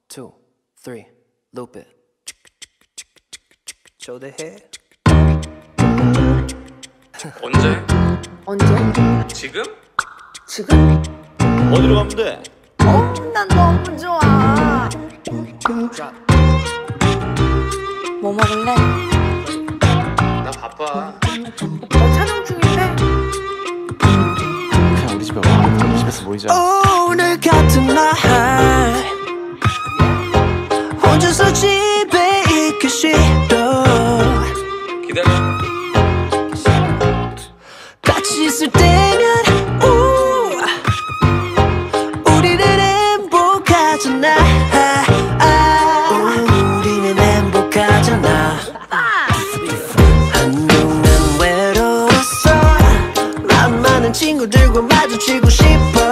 2, 3, loop it. 초대해. 언제? 언제? 지금? 지금? 어디로 가면 돼? 난 너무 좋아. 뭐 먹을래? 나 바빠. 나 촬영 중인데. 그냥 우리 집에 와. 우리 집에서 모이자. 오늘 같은 날 혼자서 집에 있기 싫어. 기다려. 같이 있을 때면 우리는 행복하잖아. 우리는 행복하잖아. 한동안 외로웠어. 맘 많은 친구들과 마주치고 싶어.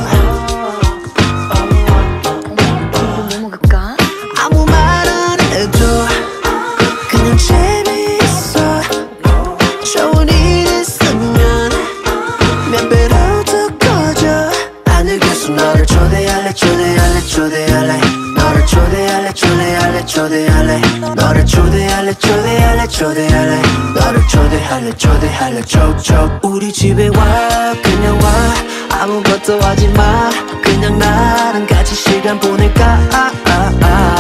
뭐 먹을까? 아무 말 안 해도 그냥 재미있어. 좋은 일 있으면 몇 배로 더 커져. 하늘 교수 너를 초대할래 초대할래 초대할래. 너를 초대할래 초대할래 초대할래. 너를 초대할래 초대할래 초대할래. 너를 초대할래 초대할래 촉촉. 우리 집에 와 그냥 와. 아무것도 하지 마. 그냥 나랑 같이 시간 보낼까.